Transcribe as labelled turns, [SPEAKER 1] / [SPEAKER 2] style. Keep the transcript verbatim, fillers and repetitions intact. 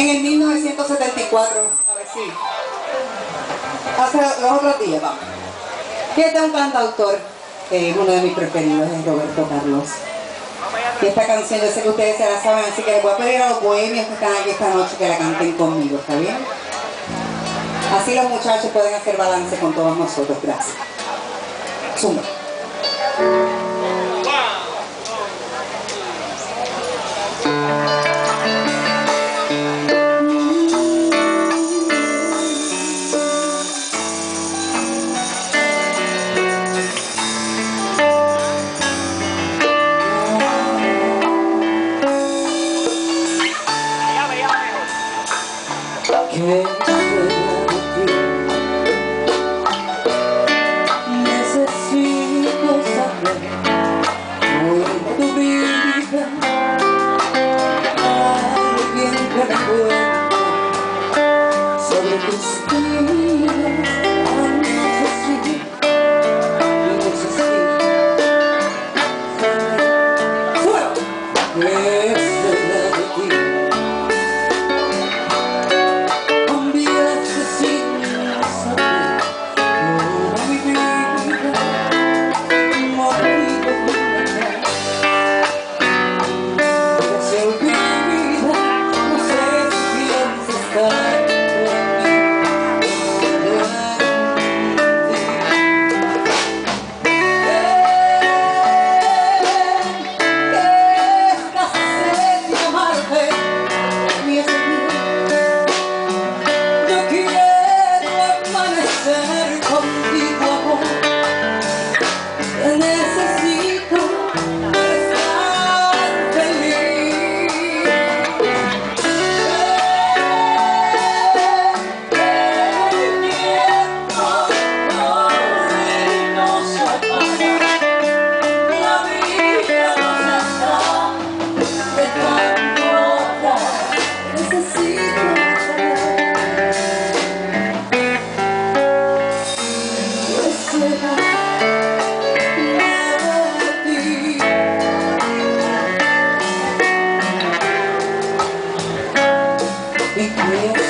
[SPEAKER 1] En el mil novecientos setenta y cuatro, a ver si, hace los otros días, vamos. Y este es un cantautor, eh, uno de mis preferidos es Roberto Carlos. Y esta canción yo sé que ustedes se la saben, así que les voy a pedir a los bohemios que están aquí esta noche que la canten conmigo, ¿está bien? Así los muchachos pueden hacer balance con todos nosotros, gracias. Zumba.
[SPEAKER 2] Necesito saber por tu vida, alguien que me cuente sobre tus vidas. Necesito, necesito saber qué será de ti.
[SPEAKER 1] Yeah.